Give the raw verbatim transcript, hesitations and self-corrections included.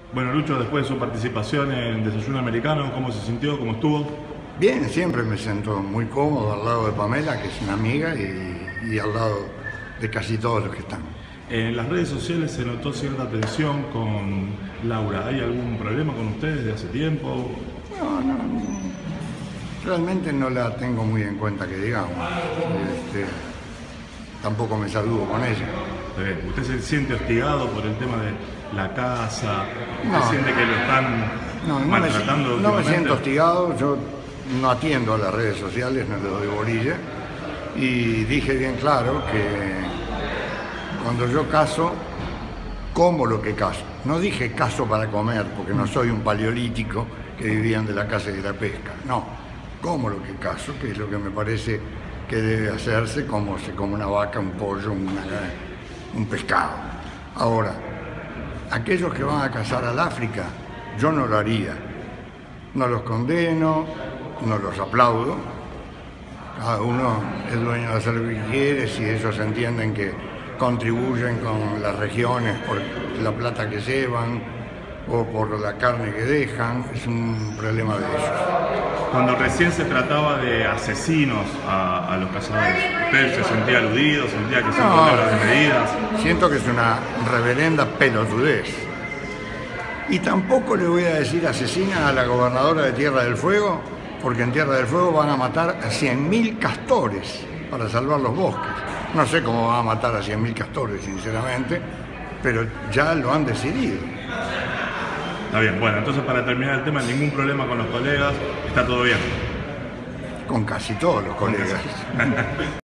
Bueno, Lucho, después de su participación en Desayuno Americano, ¿cómo se sintió? ¿Cómo estuvo? Bien, siempre me siento muy cómodo al lado de Pamela, que es una amiga, y, y al lado de casi todos los que están. En las redes sociales se notó cierta tensión con Laura. ¿Hay algún problema con ustedes de hace tiempo? No, no, no, realmente no la tengo muy en cuenta, que digamos. Este, tampoco me saludo con ella. ¿Usted se siente hostigado por el tema de la casa? ¿Usted No, siente que lo están no, no maltratando? me, no me siento hostigado, yo no atiendo a las redes sociales, no le doy bolilla, y dije bien claro que cuando yo caso, como lo que caso. No dije caso para comer, porque no soy un paleolítico que vivían de la caza y de la pesca, no, como lo que caso, que es lo que me parece que debe hacerse, como se come una vaca, un pollo, una, un pescado. Ahora, aquellos que van a cazar al África, yo no lo haría. No los condeno, no los aplaudo. Cada uno es dueño de hacer lo que quiere, si ellos entienden que contribuyen con las regiones por la plata que llevan o por la carne que dejan, es un problema de ellos. Cuando recién se trataba de asesinos a, a los cazadores, ¿usted se sentía aludido, sentía que son No, controles de medidas? Siento que es una reverenda pelotudez. Y tampoco le voy a decir asesina a la gobernadora de Tierra del Fuego, porque en Tierra del Fuego van a matar a cien mil castores para salvar los bosques. No sé cómo van a matar a cien mil castores, sinceramente, pero ya lo han decidido. Está bien, bueno, entonces para terminar el tema, ningún problema con los colegas, está todo bien. Con casi todos los colegas.